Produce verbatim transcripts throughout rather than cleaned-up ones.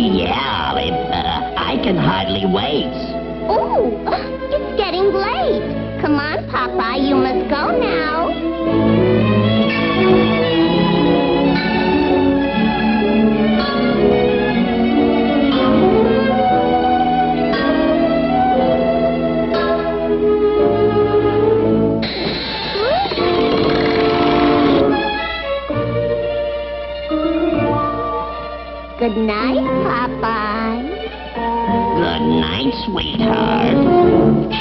Yeah, it, uh, I can hardly wait. Oh, it's getting late. Come on, Papa, you must go now. Good night, Popeye. Good night, sweetheart.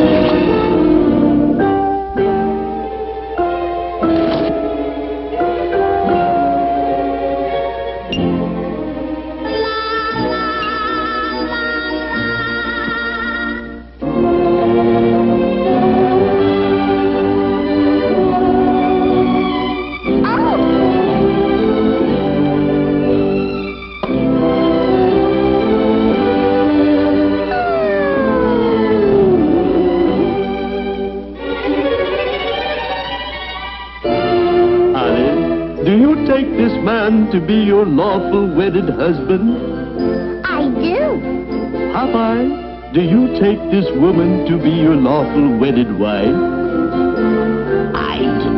To be your lawful wedded husband? I do. Popeye, do you take this woman to be your lawful wedded wife? I do.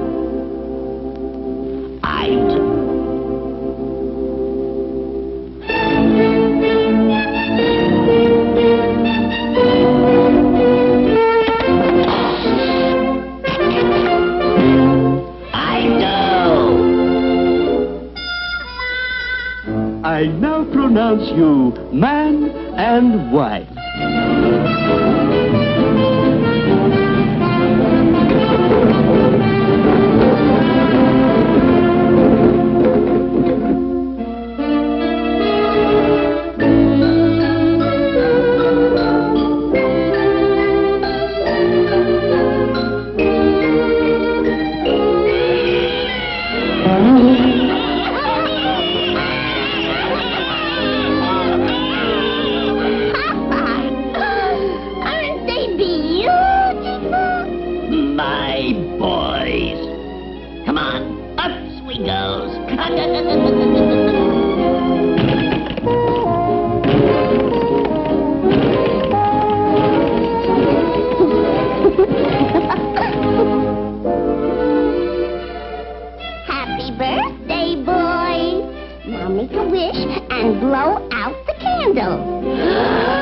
I do. I now pronounce you man and wife. Happy birthday, boy. Now make a wish and blow out the candle.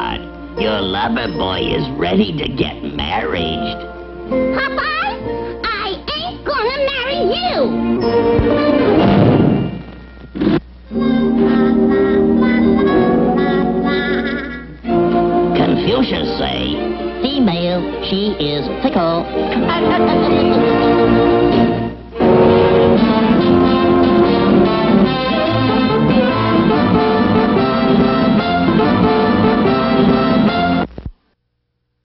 sweetheart. Your lover boy is ready to get married. Popeye, I ain't gonna marry you. Confucius say, Female, she is fickle.